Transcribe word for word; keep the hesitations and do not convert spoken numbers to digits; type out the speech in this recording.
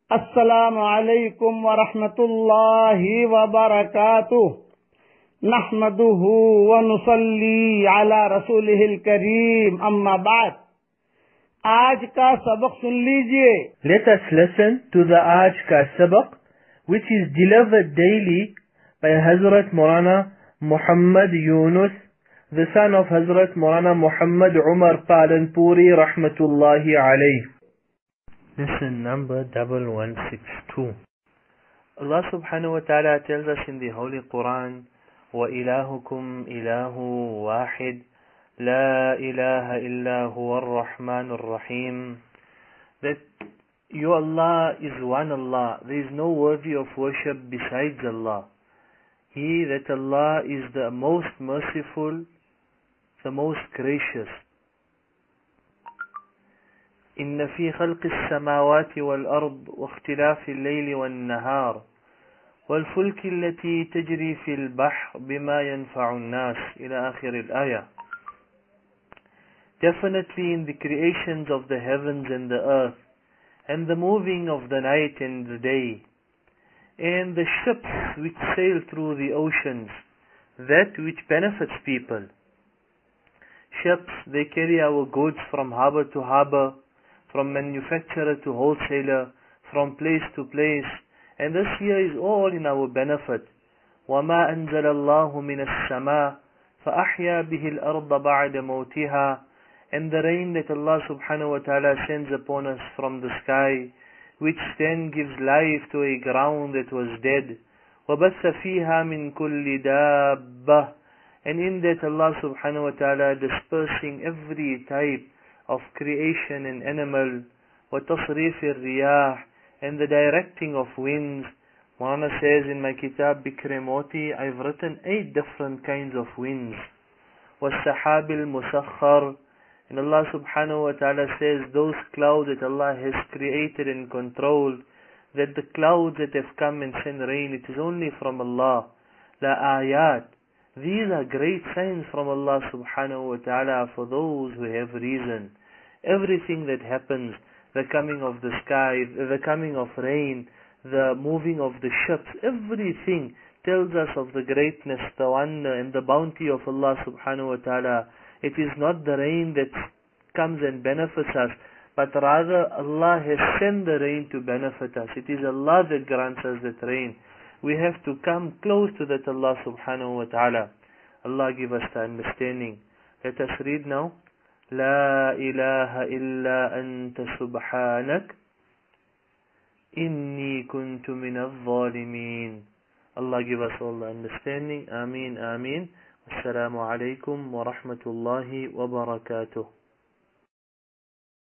السلام عليكم ورحمة الله وبركاته. نحمده ونصلي على رسوله الكريم أما بعد. आज का सबक सुन लीजिए. Let us listen to the Aaj Ka Sabaq, which is delivered daily by Hazrat Maulana Muhammad Yunus, the son of Hazrat Maulana Muhammad Umar Palanpuri Rahmatullahi alayh. Lesson number one one six two. Allah subhanahu wa ta'ala tells us in the Holy Quran, وَإِلَهُكُمْ إِلَهُ وَاحِدٌ لَا إِلَهَ إِلَّا هُوَ الرَّحْمَنُ الرَّحِيمُ, that your Allah is one Allah, there is no worthy of worship besides Allah. He, that Allah is the most merciful, the most gracious. إن في خلق السماوات والأرض واختلاف الليل والنهار والفلك التي تجري في البحر بما ينفع الناس إلى آخر الآية. Definitely in the creations of the heavens and the earth, and the moving of the night and the day, and the ships which sail through the oceans, that which benefits people. Ships, they carry our goods from harbor to harbor, from manufacturer to wholesaler, from place to place, and this here is all in our benefit. وَمَا أَنزَلَ اللَّهُ مِنَ السَّمَاءِ فَأَحْيَا بِهِ الْأَرْضَ بَعْدَ مَوْتِهَا, and the rain that Allah subhanahu wa ta'ala sends upon us from the sky, which then gives life to a ground that was dead. وَبَثَّ فِيهَا مِن كُلِّ دَابَّةٍ, and in that Allah subhanahu wa ta'ala dispersing every type of creation and animal. وَتَصْرِيفِ الرِّيَاحِ, and the directing of winds. Maulana says in my kitab Bikr Moti, I've written eight different kinds of winds. وَالسَّحَابِ الْمُسَخَّرِ, and Allah subhanahu wa ta'ala says those clouds that Allah has created and controlled, that the clouds that have come and sent rain, it is only from Allah. La ayat, these are great signs from Allah subhanahu wa ta'ala for those who have reason. Everything that happens, the coming of the sky, the coming of rain, the moving of the ships, everything tells us of the greatness, the wonder and the bounty of Allah subhanahu wa ta'ala. It is not the rain that comes and benefits us, but rather Allah has sent the rain to benefit us. It is Allah that grants us that rain. We have to come close to that Allah subhanahu wa ta'ala. Allah give us the understanding. Let us read now. لا إله إلا أنت سبحانك إني كنت من الظالمين. Allah give us all the understanding. Ameen, Ameen. Assalamu alaikum wa rahmatullahi wa barakatuh.